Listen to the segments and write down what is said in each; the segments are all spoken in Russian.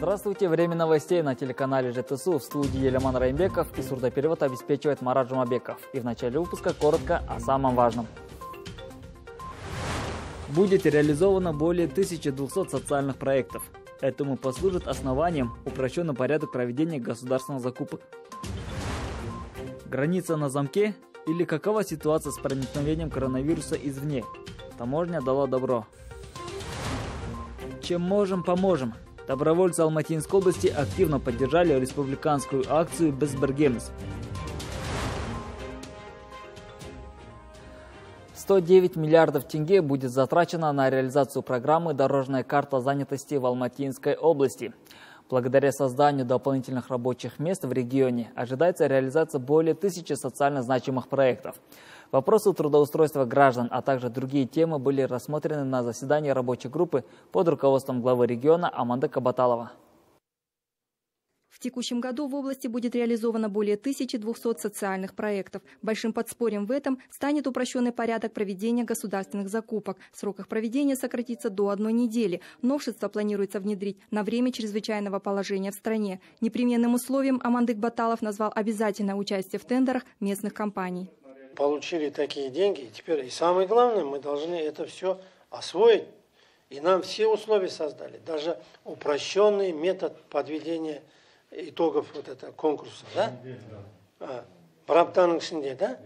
Здравствуйте, время новостей на телеканале ЖТСУ. В студии Елеман Раимбеков и сурдоперевод обеспечивает Марат Жумабеков. И в начале выпуска коротко о самом важном. Будет реализовано более 1200 социальных проектов. Этому послужит основанием упрощенный порядок проведения государственных закупок. Граница на замке или какова ситуация с проникновением коронавируса извне? Таможня дала добро. Чем можем, поможем. Добровольцы Алматинской области активно поддержали республиканскую акцию «Безбергемс». 109 миллиардов тенге будет затрачено на реализацию программы «Дорожная карта занятости» в Алматинской области. Благодаря созданию дополнительных рабочих мест в регионе ожидается реализация более 1000 социально значимых проектов. Вопросы трудоустройства граждан, а также другие темы были рассмотрены на заседании рабочей группы под руководством главы региона Аманды Кабаталова. В текущем году в области будет реализовано более 1200 социальных проектов. Большим подспорьем в этом станет упрощенный порядок проведения государственных закупок. Срок их проведения сократится до 1 недели. Новшество планируется внедрить на время чрезвычайного положения в стране. Непременным условием Амандык Баталов назвал обязательное участие в тендерах местных компаний. Получили такие деньги, и теперь и самое главное, мы должны это все освоить. И нам все условия создали. Даже упрощенный метод подведения итогов вот этого конкурса, да? В Раптаның ішінде, да?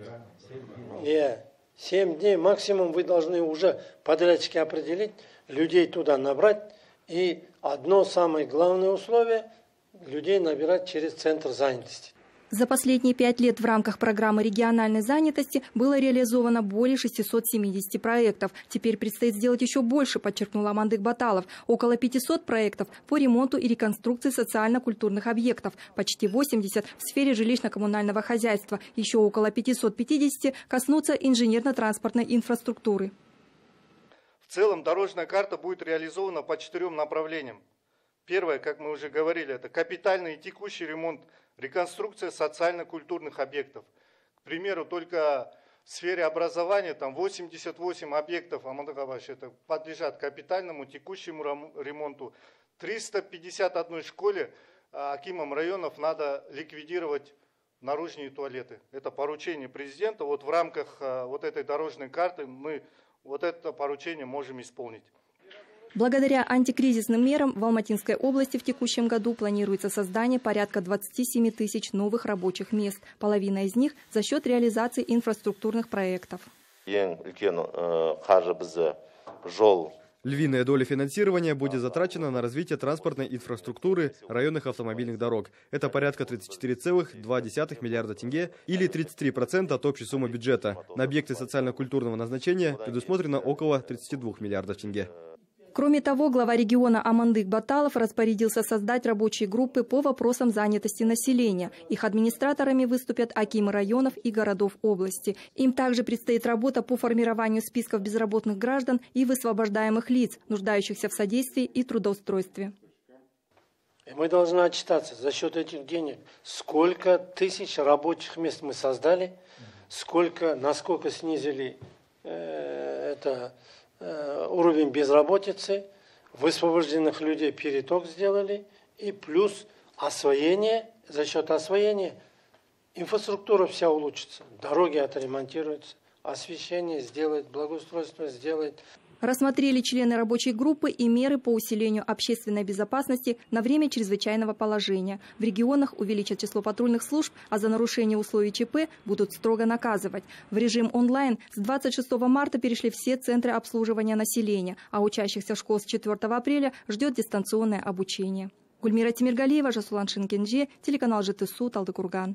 7 дней максимум вы должны уже подрядчики определить, людей туда набрать. И одно самое главное условие – людей набирать через центр занятости. За последние 5 лет в рамках программы региональной занятости было реализовано более 670 проектов. Теперь предстоит сделать еще больше, подчеркнул Амандык Баталов. Около 500 проектов по ремонту и реконструкции социально-культурных объектов, почти 80 в сфере жилищно-коммунального хозяйства, еще около 550 коснутся инженерно-транспортной инфраструктуры. В целом дорожная карта будет реализована по 4 направлениям. Первое, как мы уже говорили, это капитальный и текущий ремонт, реконструкция социально-культурных объектов. К примеру, только в сфере образования там 88 объектов это подлежат капитальному, текущему ремонту. 351 школе акимам районов надо ликвидировать наружные туалеты. Это поручение президента. Вот в рамках вот этой дорожной карты мы вот это поручение можем исполнить. Благодаря антикризисным мерам в Алматинской области в текущем году планируется создание порядка 27 тысяч новых рабочих мест. Половина из них за счет реализации инфраструктурных проектов. Львиная доля финансирования будет затрачена на развитие транспортной инфраструктуры районных автомобильных дорог. Это порядка 34,2 миллиарда тенге или 33% от общей суммы бюджета. На объекты социально-культурного назначения предусмотрено около 32 миллиардов тенге. Кроме того, глава региона Амандык Баталов распорядился создать рабочие группы по вопросам занятости населения. Их администраторами выступят акимы районов и городов области. Им также предстоит работа по формированию списков безработных граждан и высвобождаемых лиц, нуждающихся в содействии и трудоустройстве. Мы должны отчитаться за счет этих денег, сколько тысяч рабочих мест мы создали, насколько снизили уровень безработицы, высвобожденных людей переток сделали, и плюс освоение, за счет освоения инфраструктура вся улучшится, дороги отремонтируются, освещение сделает, благоустройство сделает. Рассмотрели члены рабочей группы и меры по усилению общественной безопасности на время чрезвычайного положения. В регионах увеличат число патрульных служб, а за нарушение условий ЧП будут строго наказывать. В режим онлайн с 26 марта перешли все центры обслуживания населения, а учащихся школ с 4 апреля ждет дистанционное обучение. Гульмира Тимиргалиева, Жасулан Шинкенже, телеканал ЖТСУ, Талдыкурган.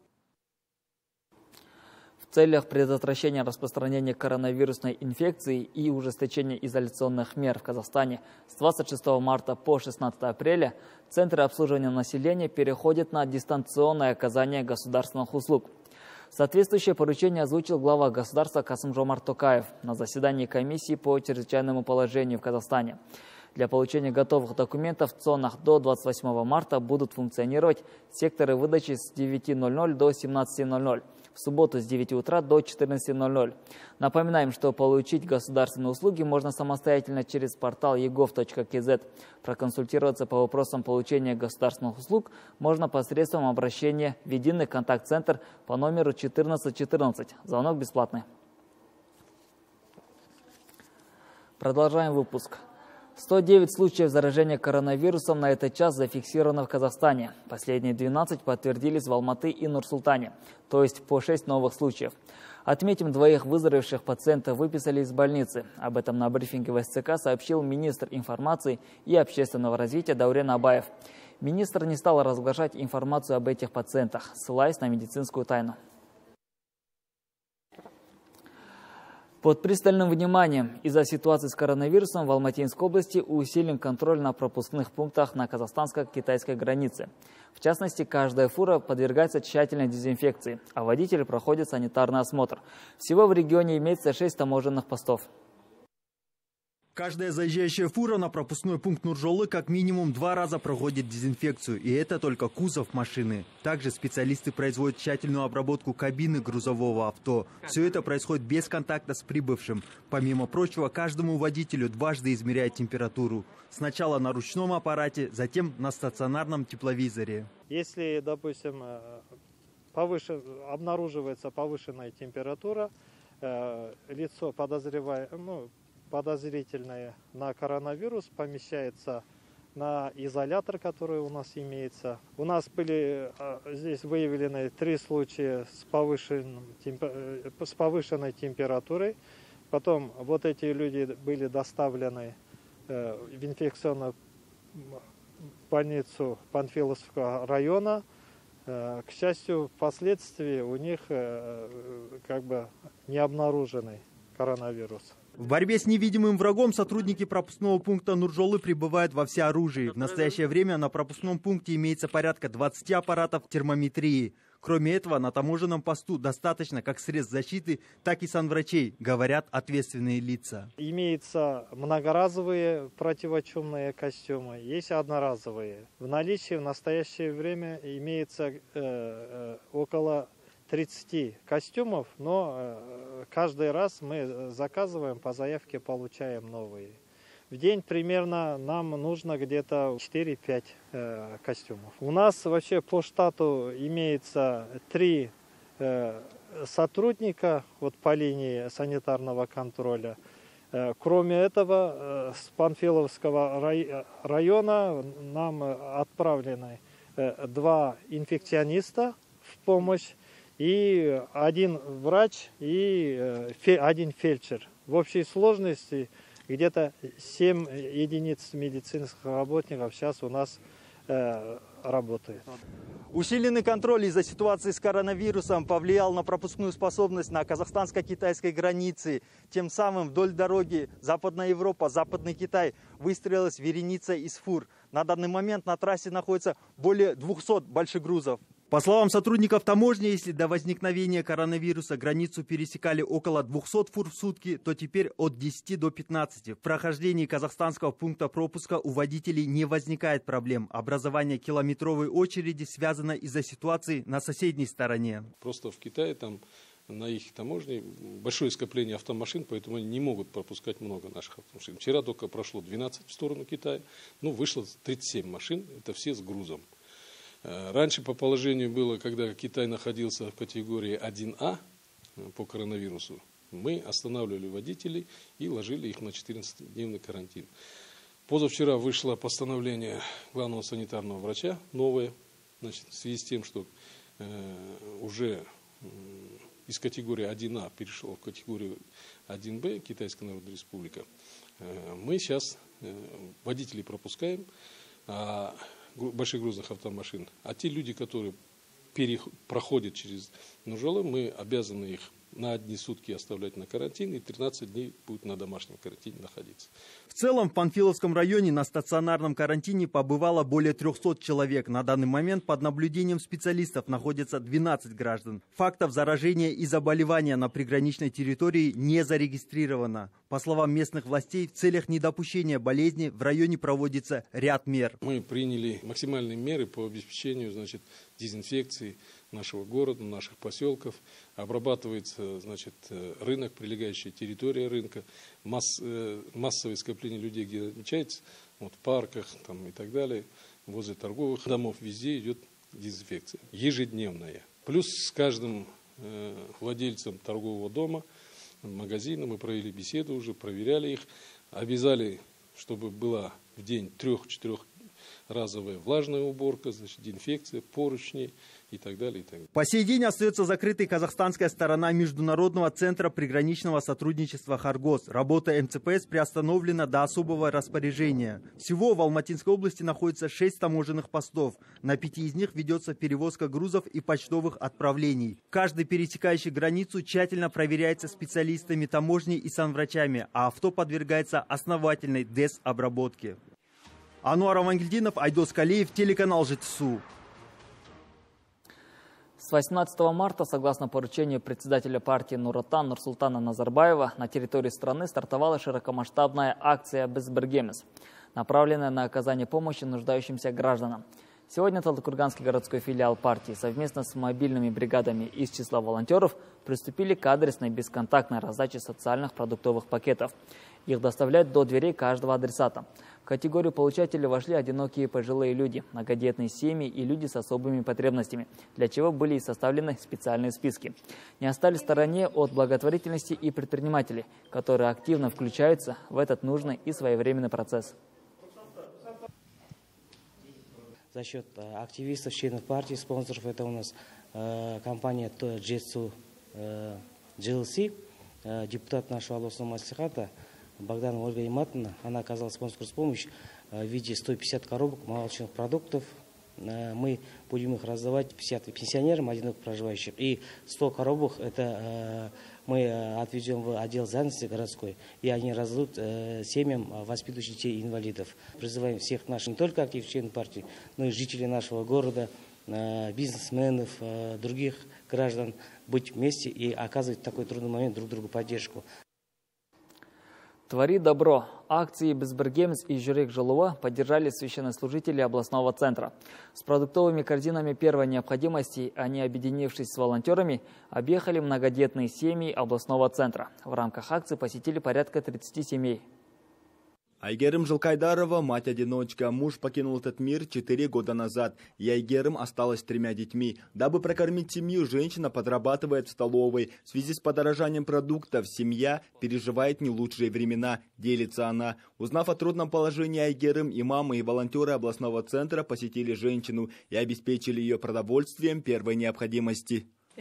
В целях предотвращения распространения коронавирусной инфекции и ужесточения изоляционных мер в Казахстане с 26 марта по 16 апреля центры обслуживания населения переходят на дистанционное оказание государственных услуг. Соответствующее поручение озвучил глава государства Касым-Жомарт Токаев на заседании комиссии по чрезвычайному положению в Казахстане. Для получения готовых документов в ЦОНах до 28 марта будут функционировать секторы выдачи с 9:00 до 17:00. в субботу с 9 утра до 14:00. Напоминаем, что получить государственные услуги можно самостоятельно через портал egov.kz. Проконсультироваться по вопросам получения государственных услуг можно посредством обращения в единый контакт-центр по номеру 1414. Звонок бесплатный. Продолжаем выпуск. 109 случаев заражения коронавирусом на этот час зафиксировано в Казахстане. Последние 12 подтвердились в Алматы и Нур-Султане, то есть по 6 новых случаев. Отметим, 2 выздоровевших пациентов выписали из больницы. Об этом на брифинге в СЦК сообщил министр информации и общественного развития Даурен Абаев. Министр не стал разглашать информацию об этих пациентах, ссылаясь на медицинскую тайну. Под пристальным вниманием из-за ситуации с коронавирусом в Алматинской области усилен контроль на пропускных пунктах на казахстанско-китайской границе. В частности, каждая фура подвергается тщательной дезинфекции, а водители проходят санитарный осмотр. Всего в регионе имеется 6 таможенных постов. Каждая заезжающая фура на пропускной пункт Нуржолы как минимум 2 раза проходит дезинфекцию, и это только кузов машины. Также специалисты производят тщательную обработку кабины грузового авто. Все это происходит без контакта с прибывшим. Помимо прочего, каждому водителю дважды измеряют температуру. Сначала на ручном аппарате, затем на стационарном тепловизоре. Если, допустим, обнаруживается повышенная температура, лицо подозрительное на коронавирус помещается на изолятор, который у нас имеется. У нас были здесь выявлены 3 случая с повышенной температурой. Потом вот эти люди были доставлены в инфекционную больницу Панфиловского района. К счастью, впоследствии у них не обнаруженный коронавирус. В борьбе с невидимым врагом сотрудники пропускного пункта Нуржолы прибывают во всеоружии. В настоящее время на пропускном пункте имеется порядка 20 аппаратов термометрии. Кроме этого, на таможенном посту достаточно как средств защиты, так и санврачей, говорят ответственные лица. Имеются многоразовые противочумные костюмы, есть одноразовые. В наличии в настоящее время имеется около 30 костюмов, но каждый раз мы заказываем, по заявке получаем новые. В день примерно нам нужно где-то 4-5 костюмов. У нас вообще по штату имеется 3 сотрудника по линии санитарного контроля. Кроме этого, с Панфиловского района нам отправлены 2 инфекциониста в помощь, и 1 врач и 1 фельдшер. В общей сложности где-то 7 единиц медицинских работников сейчас у нас работает. Усиленный контроль из-за ситуации с коронавирусом повлиял на пропускную способность на казахстанско-китайской границе. Тем самым вдоль дороги Западная Европа, Западный Китай выстроилась вереница из фур. На данный момент на трассе находится более 200 большегрузов. По словам сотрудников таможни, если до возникновения коронавируса границу пересекали около 200 фур в сутки, то теперь от 10 до 15. В прохождении казахстанского пункта пропуска у водителей не возникает проблем. Образование километровой очереди связано из-за ситуации на соседней стороне. Просто в Китае там на их таможне большое скопление автомашин, поэтому они не могут пропускать много наших автомашин. Вчера только прошло 12 в сторону Китая, вышло 37 машин, это все с грузом. Раньше по положению было, когда Китай находился в категории 1А по коронавирусу, мы останавливали водителей и ложили их на 14-дневный карантин. Позавчера вышло постановление главного санитарного врача, новое, в связи с тем, что уже из категории 1А перешел в категорию 1Б, Китайская Народная Республика. Мы сейчас водителей пропускаем, больших грузных автомашин. А те люди, которые проходят через Нуржолы, мы обязаны их на 1 сутки оставлять на карантин и 13 дней будут на домашнем карантине находиться. В целом в Панфиловском районе на стационарном карантине побывало более 300 человек. На данный момент под наблюдением специалистов находятся 12 граждан. Фактов заражения и заболевания на приграничной территории не зарегистрировано. По словам местных властей, в целях недопущения болезни в районе проводится ряд мер. Мы приняли максимальные меры по обеспечению дезинфекции нашего города, наших поселков. Обрабатывается, значит, рынок, прилегающая территория рынка, массовое скопление людей, где отмечается, вот, в парках там, и так далее, возле торговых домов, везде идет дезинфекция ежедневная. Плюс с каждым владельцем торгового дома, магазина мы провели беседу уже, проверяли их, обязали, чтобы была в день 3-4-разовая влажная уборка, значит, дезинфекция, поручни и так далее, и так далее. По сей день остается закрытой казахстанская сторона Международного центра приграничного сотрудничества «Харгос». Работа МЦПС приостановлена до особого распоряжения. Всего в Алматинской области находится 6 таможенных постов. На 5 из них ведется перевозка грузов и почтовых отправлений. Каждый пересекающий границу тщательно проверяется специалистами таможни и санврачами, а авто подвергается основательной дезобработке. Ануар Амангельдинов, Айдос Калиев, телеканал ЖТСУ. С 18 марта, согласно поручению председателя партии Нур-Отан Нурсултана Назарбаева, на территории страны стартовала широкомасштабная акция «Безбергемес», направленная на оказание помощи нуждающимся гражданам. Сегодня Талдыкурганский городской филиал партии совместно с мобильными бригадами из числа волонтеров приступили к адресной бесконтактной раздаче социальных продуктовых пакетов. Их доставляют до дверей каждого адресата. В категорию получателей вошли одинокие пожилые люди, многодетные семьи и люди с особыми потребностями, для чего были и составлены специальные списки. Не остались в стороне от благотворительности и предпринимателей, которые активно включаются в этот нужный и своевременный процесс. За счет активистов, членов партии, спонсоров, это у нас компания ЖТСУ GLC, депутат нашего областного маслихата Богданова Ольга Иматовна, она оказала спонсорскую помощь в виде 150 коробок молочных продуктов. Мы будем их раздавать 50 пенсионерам, одиноко проживающим, и 100 коробок это мы отвезем в отдел занятости городской, и они раздадут семьям воспитывающих детей инвалидов. Призываем всех наших, не только активных членов партии, но и жителей нашего города, бизнесменов, других граждан быть вместе и оказывать в такой трудный момент друг другу поддержку. «Твори добро». Акции «Безбергемес» и «Жүрек Жылуа» поддержали священнослужители областного центра. С продуктовыми корзинами первой необходимости они, объединившись с волонтерами, объехали многодетные семьи областного центра. В рамках акции посетили порядка 30 семей. Айгерим Жылкайдарова, мать-одиночка. Муж покинул этот мир 4 года назад. И Айгерим осталась с 3 детьми. Дабы прокормить семью, женщина подрабатывает в столовой. В связи с подорожанием продуктов семья переживает не лучшие времена, делится она. Узнав о трудном положении Айгерим, и мамы, и волонтеры областного центра посетили женщину и обеспечили ее продовольствием первой необходимости. В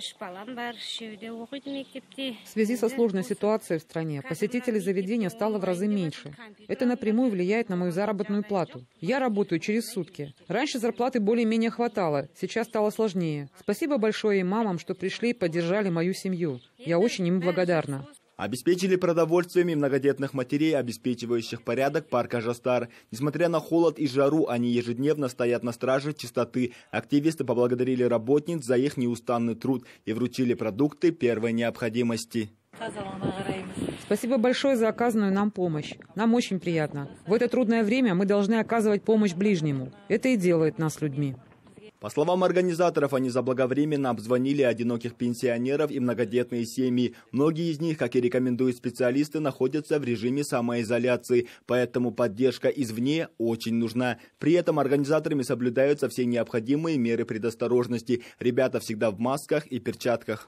связи со сложной ситуацией в стране посетителей заведения стало в разы меньше. Это напрямую влияет на мою заработную плату. Я работаю через сутки. Раньше зарплаты более-менее хватало, сейчас стало сложнее. Спасибо большое им мамам, что пришли и поддержали мою семью. Я очень им благодарна. Обеспечили продовольствиями многодетных матерей, обеспечивающих порядок парка Жастар. Несмотря на холод и жару, они ежедневно стоят на страже чистоты. Активисты поблагодарили работниц за их неустанный труд и вручили продукты первой необходимости. Спасибо большое за оказанную нам помощь. Нам очень приятно. В это трудное время мы должны оказывать помощь ближнему. Это и делает нас людьми. По словам организаторов, они заблаговременно обзвонили одиноких пенсионеров и многодетные семьи. Многие из них, как и рекомендуют специалисты, находятся в режиме самоизоляции, поэтому поддержка извне очень нужна. При этом организаторами соблюдаются все необходимые меры предосторожности. Ребята всегда в масках и перчатках.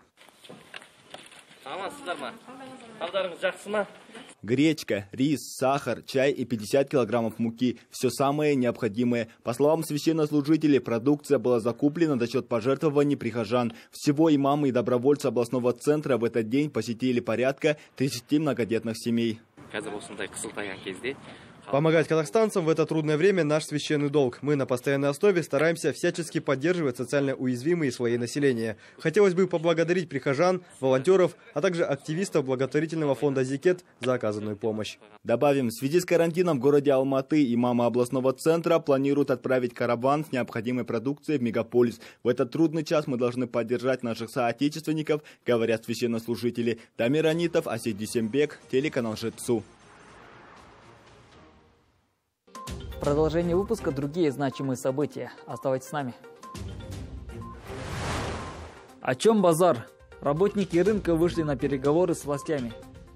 Гречка, рис, сахар, чай и 50 килограммов муки – все самое необходимое. По словам священнослужителей, продукция была закуплена за счет пожертвований прихожан. Всего имамы и добровольцы областного центра в этот день посетили порядка 30 многодетных семей. Помогать казахстанцам в это трудное время – наш священный долг. Мы на постоянной основе стараемся всячески поддерживать социально уязвимые слои населения. Хотелось бы поблагодарить прихожан, волонтеров, а также активистов благотворительного фонда «Зикет» за оказанную помощь. Добавим, в связи с карантином в городе Алматы имамы областного центра планируют отправить караван с необходимой продукцией в мегаполис. В этот трудный час мы должны поддержать наших соотечественников, говорят священнослужители. Дамир Анитов, Асид Дюсембек, телеканал ЖТСУ. Продолжение выпуска «Другие значимые события». Оставайтесь с нами. О чем базар? Работники рынка вышли на переговоры с властями.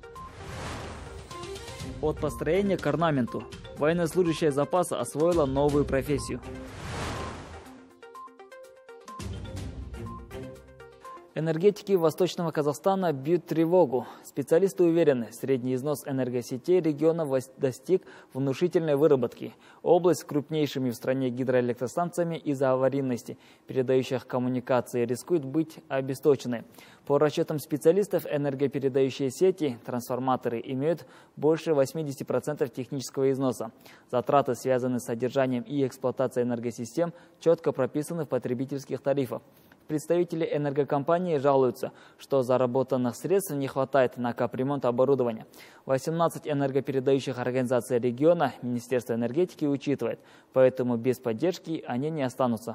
От построения к орнаменту. Военнослужащая запаса освоила новую профессию. Энергетики Восточного Казахстана бьют тревогу. Специалисты уверены, средний износ энергосетей региона достиг внушительной выработки. Область с крупнейшими в стране гидроэлектростанциями из-за аварийности передающих коммуникации рискует быть обесточенной. По расчетам специалистов, энергопередающие сети, трансформаторы имеют больше 80% технического износа. Затраты, связанные с содержанием и эксплуатацией энергосистем, четко прописаны в потребительских тарифах. Представители энергокомпании жалуются, что заработанных средств не хватает на капремонт оборудования. 18 энергопередающих организаций региона Министерство энергетики учитывает, поэтому без поддержки они не останутся.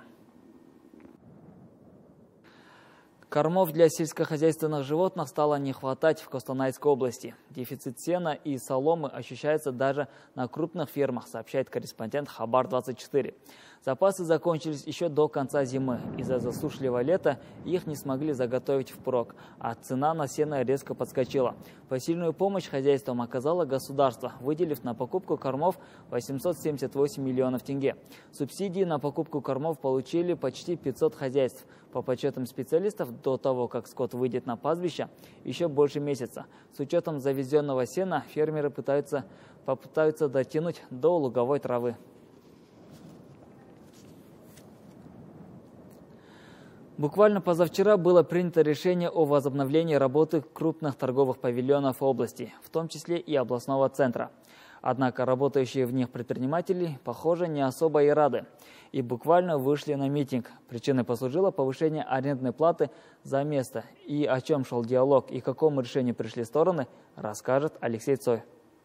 Кормов для сельскохозяйственных животных стало не хватать в Костанайской области. Дефицит сена и соломы ощущается даже на крупных фермах, сообщает корреспондент Хабар-24. Запасы закончились еще до конца зимы. Из-за засушливого лета их не смогли заготовить впрок, а цена на сено резко подскочила. Посильную помощь хозяйствам оказало государство, выделив на покупку кормов 878 миллионов тенге. Субсидии на покупку кормов получили почти 500 хозяйств. По подсчетам специалистов, до того, как скот выйдет на пастбище, еще больше месяца. С учетом завезенного сена, фермеры попытаются дотянуть до луговой травы. Буквально позавчера было принято решение о возобновлении работы крупных торговых павильонов области, в том числе и областного центра. Однако работающие в них предприниматели, похоже, не особо и рады. И буквально вышли на митинг. Причиной послужило повышение арендной платы за место. И о чем шел диалог и к какому решению пришли стороны, расскажет Алексей Цой.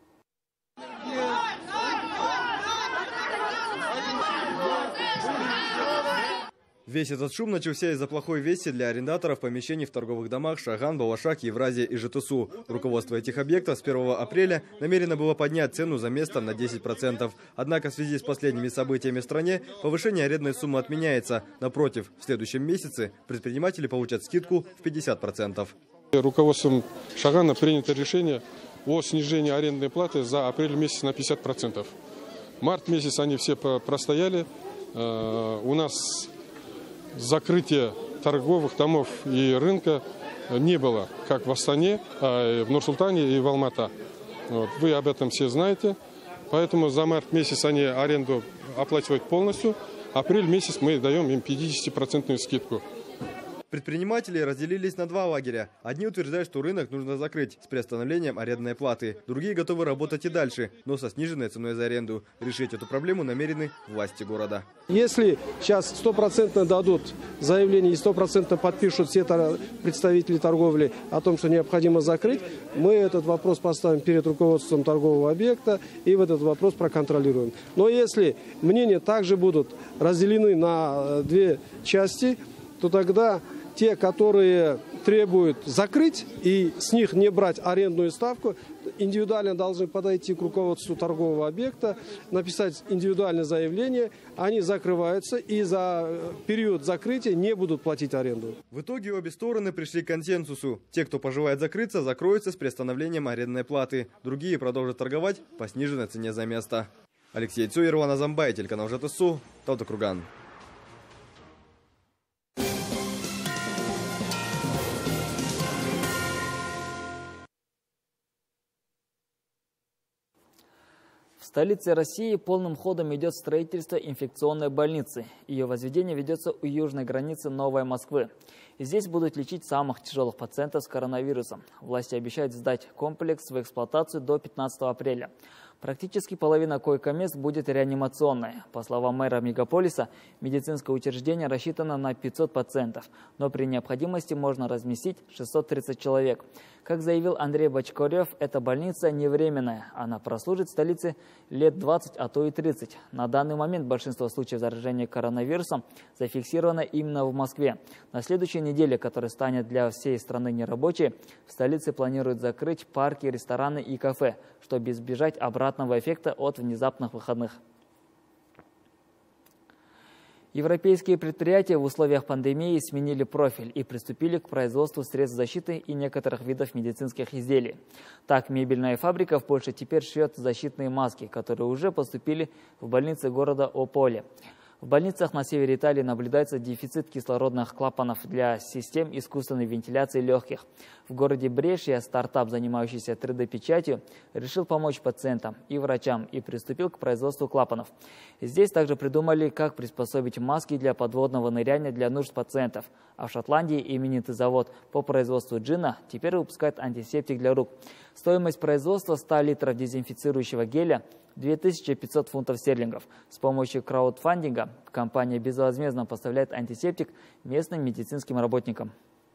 Весь этот шум начался из-за плохой вести для арендаторов помещений в торговых домах Шаган, Балашак, Евразия и ЖТСУ. Руководство этих объектов с 1 апреля намерено было поднять цену за место на 10%. Однако в связи с последними событиями в стране повышение арендной суммы отменяется. Напротив, в следующем месяце предприниматели получат скидку в 50%. Руководством Шагана принято решение о снижении арендной платы за апрель месяц на 50%. Март месяц они все простояли. У нас закрытия торговых домов и рынка не было, как в Астане, в Нур-Султане и в Алматы. Вы об этом все знаете. Поэтому за март месяц они аренду оплачивают полностью. Апрель месяц мы даем им 50% скидку. Предприниматели разделились на два лагеря. Одни утверждают, что рынок нужно закрыть с приостановлением арендной платы. Другие готовы работать и дальше, но со сниженной ценой за аренду. Решить эту проблему намерены власти города. Если сейчас 100% дадут заявление и 100% подпишут все представители торговли о том, что необходимо закрыть, мы этот вопрос поставим перед руководством торгового объекта и в этот вопрос проконтролируем. Но если мнения также будут разделены на две части, то тогда те, которые требуют закрыть и с них не брать арендную ставку, индивидуально должны подойти к руководству торгового объекта, написать индивидуальное заявление, они закрываются и за период закрытия не будут платить аренду. В итоге обе стороны пришли к консенсусу. Те, кто пожелает закрыться, закроются с приостановлением арендной платы. Другие продолжат торговать по сниженной цене за место. Алексей Цой, Ирлан Азамбай, телеканал ЖТСУ, Талдыкурган. В столице России полным ходом идет строительство инфекционной больницы. Ее возведение ведется у южной границы Новой Москвы. Здесь будут лечить самых тяжелых пациентов с коронавирусом. Власти обещают сдать комплекс в эксплуатацию до 15 апреля. Практически половина койко-мест будет реанимационная. По словам мэра мегаполиса, медицинское учреждение рассчитано на 500 пациентов, но при необходимости можно разместить 630 человек. Как заявил Андрей Бочкарев, эта больница не временная. Она прослужит в столице лет 20, а то и 30. На данный момент большинство случаев заражения коронавирусом зафиксировано именно в Москве. На следующей неделе, которая станет для всей страны нерабочей, в столице планируют закрыть парки, рестораны и кафе, чтобы избежать обратного эффекта от внезапных выходных. Европейские предприятия в условиях пандемии сменили профиль и приступили к производству средств защиты и некоторых видов медицинских изделий. Так, мебельная фабрика в Польше теперь шьет защитные маски, которые уже поступили в больницы города Ополе. В больницах на севере Италии наблюдается дефицит кислородных клапанов для систем искусственной вентиляции легких. В городе Брешия стартап, занимающийся 3D-печатью, решил помочь пациентам и врачам и приступил к производству клапанов. Здесь также придумали, как приспособить маски для подводного ныряния для нужд пациентов. А в Шотландии именитый завод по производству джина теперь выпускает антисептик для рук. Стоимость производства 100 литров дезинфицирующего геля – 2500 фунтов стерлингов. С помощью краудфандинга компания безвозмездно поставляет антисептик местным медицинским работникам.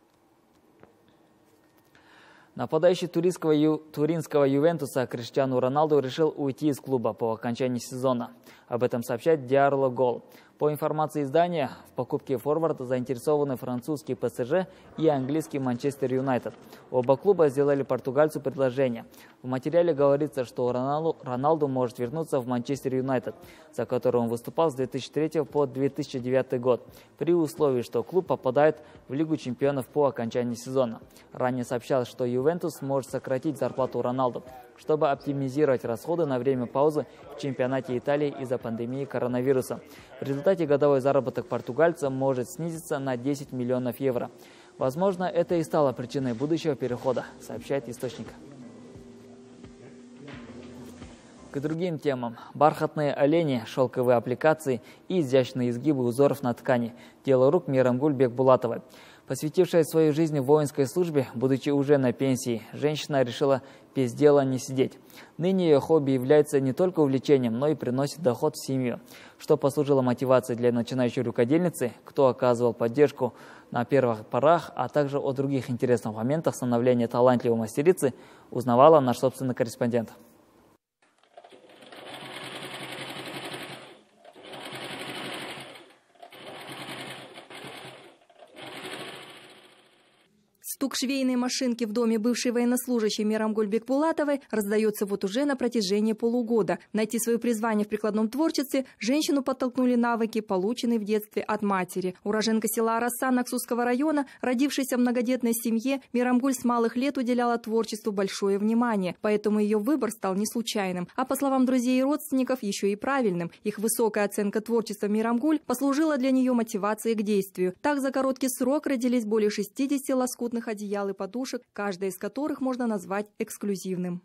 Нападающий туринского Ювентуса Криштиану Роналду решил уйти из клуба по окончании сезона. Об этом сообщает Диарло Гол. По информации издания, в покупке форварда заинтересованы французский ПСЖ и английский Манчестер Юнайтед. Оба клуба сделали португальцу предложение. В материале говорится, что Роналду может вернуться в Манчестер Юнайтед, за который он выступал с 2003 по 2009 год, при условии, что клуб попадает в Лигу чемпионов по окончании сезона. Ранее сообщалось, что Ювентус может сократить зарплату Роналду, чтобы оптимизировать расходы на время паузы в чемпионате Италии из-за пандемии коронавируса. В результате годовой заработок португальца может снизиться на 10 миллионов евро. Возможно, это и стало причиной будущего перехода, сообщает источник. К другим темам. Бархатные олени, шелковые аппликации и изящные изгибы узоров на ткани. Дело рук Мейрамгуль Бекбулатовой. Посвятившая свою жизнь воинской службе, будучи уже на пенсии, женщина решила без дела не сидеть. Ныне ее хобби является не только увлечением, но и приносит доход в семью. Что послужило мотивацией для начинающей рукодельницы, кто оказывал поддержку на первых порах, а также о других интересных моментах становления талантливой мастерицы, узнавала наш собственный корреспондент. Стук швейной машинки в доме бывшей военнослужащей Мейрамгуль Бекбулатовой раздается вот уже на протяжении полугода. Найти свое призвание в прикладном творчестве женщину подтолкнули навыки, полученные в детстве от матери. Уроженка села Арасан Аксусского района, родившаяся в многодетной семье, Мейрамгуль с малых лет уделяла творчеству большое внимание, поэтому ее выбор стал не случайным, а по словам друзей и родственников, еще и правильным. Их высокая оценка творчества Мейрамгуль послужила для нее мотивацией к действию. Так за короткий срок родились более 60 лоскутных одеял и подушек, каждая из которых можно назвать эксклюзивным.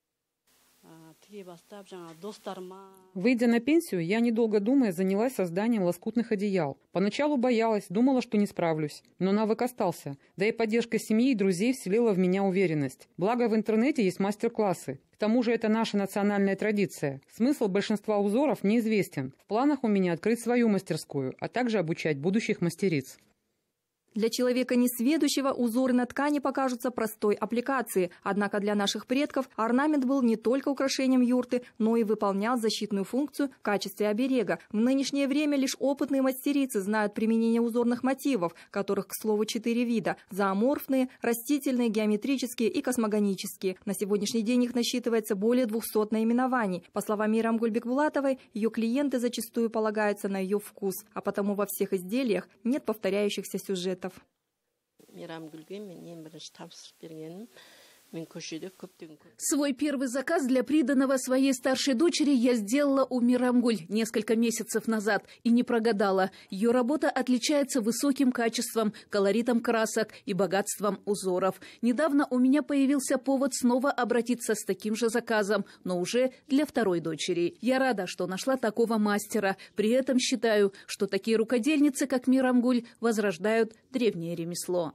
Выйдя на пенсию, я, недолго думая, занялась созданием лоскутных одеял. Поначалу боялась, думала, что не справлюсь. Но навык остался. Да и поддержка семьи и друзей вселила в меня уверенность. Благо в интернете есть мастер-классы. К тому же это наша национальная традиция. Смысл большинства узоров неизвестен. В планах у меня открыть свою мастерскую, а также обучать будущих мастериц. Для человека несведущего узоры на ткани покажутся простой аппликацией. Однако для наших предков орнамент был не только украшением юрты, но и выполнял защитную функцию в качестве оберега. В нынешнее время лишь опытные мастерицы знают применение узорных мотивов, которых, к слову, 4 вида – зооморфные, растительные, геометрические и космогонические. На сегодняшний день их насчитывается более 200 наименований. По словам Мейрамгуль Бекбулатовой, ее клиенты зачастую полагаются на ее вкус, а потому во всех изделиях нет повторяющихся сюжетов. Свой первый заказ для приданого своей старшей дочери я сделала у Мейрамгуль несколько месяцев назад и не прогадала. Ее работа отличается высоким качеством, колоритом красок и богатством узоров. Недавно у меня появился повод снова обратиться с таким же заказом, но уже для второй дочери. Я рада, что нашла такого мастера. При этом считаю, что такие рукодельницы, как Мейрамгуль, возрождают древнее ремесло.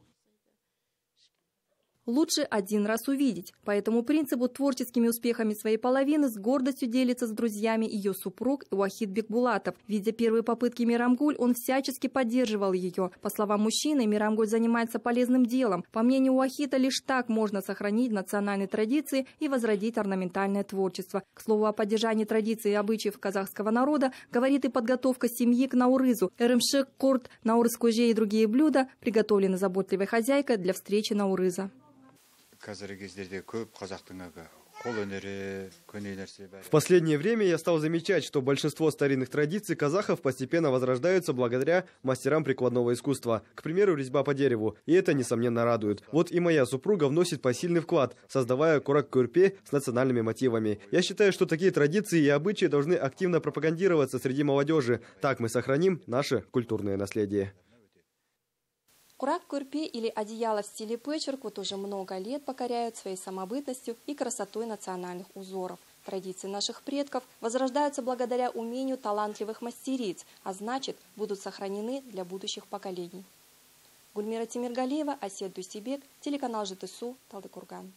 Лучше один раз увидеть. По этому принципу творческими успехами своей половины с гордостью делится с друзьями ее супруг Уахид Бекбулатов. Видя первые попытки Мейрамгуль, он всячески поддерживал ее. По словам мужчины, Мейрамгуль занимается полезным делом. По мнению Уахида, лишь так можно сохранить национальные традиции и возродить орнаментальное творчество. К слову, о поддержании традиций и обычаев казахского народа говорит и подготовка семьи к Наурызу. Эрымшик, курт, наурыз көже и другие блюда приготовлены заботливой хозяйкой для встречи Наурыза. В последнее время я стал замечать, что большинство старинных традиций казахов постепенно возрождаются благодаря мастерам прикладного искусства. К примеру, резьба по дереву. И это, несомненно, радует. Вот и моя супруга вносит посильный вклад, создавая курак-кюрпе с национальными мотивами. Я считаю, что такие традиции и обычаи должны активно пропагандироваться среди молодежи. Так мы сохраним наше культурное наследие. Курак-кюрпе или одеяло в стиле пэтчворк вот уже много лет покоряют своей самобытностью и красотой национальных узоров. Традиции наших предков возрождаются благодаря умению талантливых мастериц, а значит, будут сохранены для будущих поколений. Гульмира Тимиргалиева, Асет Дусибек, телеканал ЖТСУ, Талдыкурган.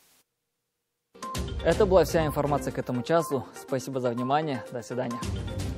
Это была вся информация к этому часу. Спасибо за внимание. До свидания.